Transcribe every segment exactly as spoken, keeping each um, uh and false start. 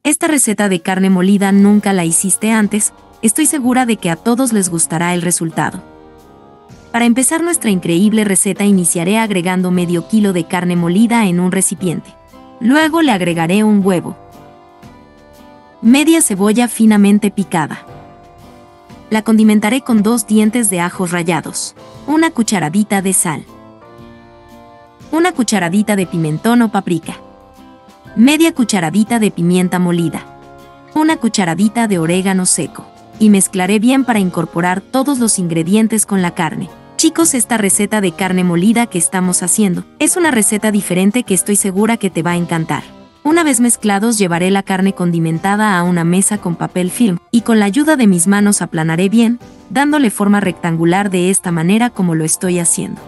Esta receta de carne molida nunca la hiciste antes, estoy segura de que a todos les gustará el resultado. Para empezar nuestra increíble receta iniciaré agregando medio kilo de carne molida en un recipiente. Luego le agregaré un huevo, media cebolla finamente picada. La condimentaré con dos dientes de ajos rallados, una cucharadita de sal, una cucharadita de pimentón o paprika, media cucharadita de pimienta molida, una cucharadita de orégano seco, y mezclaré bien para incorporar todos los ingredientes con la carne. Chicos, esta receta de carne molida que estamos haciendo es una receta diferente que estoy segura que te va a encantar. Una vez mezclados, llevaré la carne condimentada a una mesa con papel film y con la ayuda de mis manos aplanaré bien, dándole forma rectangular de esta manera como lo estoy haciendo.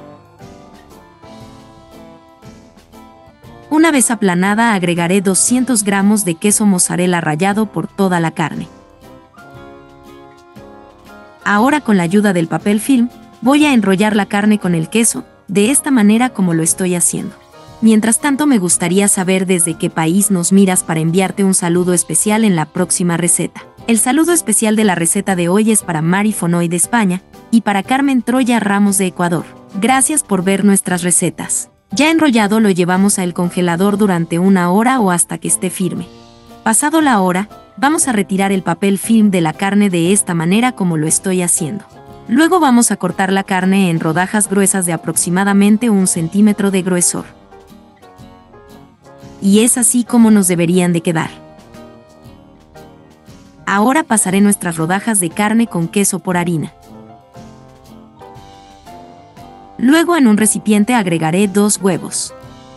Una vez aplanada, agregaré doscientos gramos de queso mozzarella rallado por toda la carne. Ahora, con la ayuda del papel film, voy a enrollar la carne con el queso, de esta manera como lo estoy haciendo. Mientras tanto, me gustaría saber desde qué país nos miras para enviarte un saludo especial en la próxima receta. El saludo especial de la receta de hoy es para Mari Fonoy de España y para Carmen Troya Ramos de Ecuador. Gracias por ver nuestras recetas. Ya enrollado, lo llevamos al congelador durante una hora o hasta que esté firme. Pasado la hora, vamos a retirar el papel film de la carne de esta manera como lo estoy haciendo. Luego vamos a cortar la carne en rodajas gruesas de aproximadamente un centímetro de gruesor. Y es así como nos deberían de quedar. Ahora pasaré nuestras rodajas de carne con queso por harina. Luego, en un recipiente agregaré dos huevos,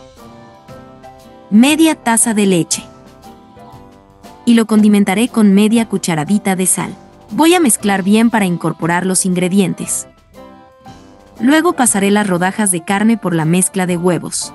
media taza de leche y lo condimentaré con media cucharadita de sal. Voy a mezclar bien para incorporar los ingredientes. Luego pasaré las rodajas de carne por la mezcla de huevos.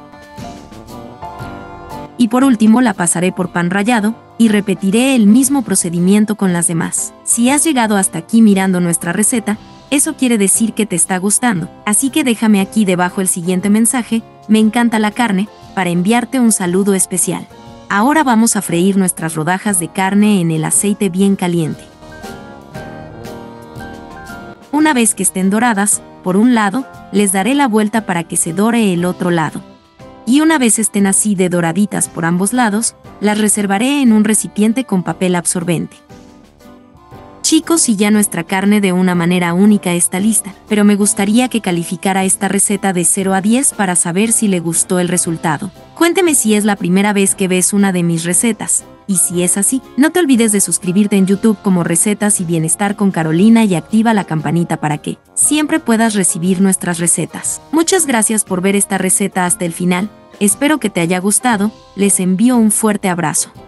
Y por último la pasaré por pan rallado, y repetiré el mismo procedimiento con las demás. Si has llegado hasta aquí mirando nuestra receta, eso quiere decir que te está gustando, así que déjame aquí debajo el siguiente mensaje: me encanta la carne, para enviarte un saludo especial. Ahora vamos a freír nuestras rodajas de carne en el aceite bien caliente. Una vez que estén doradas, por un lado, les daré la vuelta para que se dore el otro lado. Y una vez estén así de doraditas por ambos lados, las reservaré en un recipiente con papel absorbente. Chicos, y ya nuestra carne de una manera única está lista, pero me gustaría que calificara esta receta de cero a diez para saber si le gustó el resultado. Cuénteme si es la primera vez que ves una de mis recetas, y si es así, no te olvides de suscribirte en YouTube como Recetas y Bienestar con Carolina y activa la campanita para que siempre puedas recibir nuestras recetas. Muchas gracias por ver esta receta hasta el final, espero que te haya gustado, les envío un fuerte abrazo.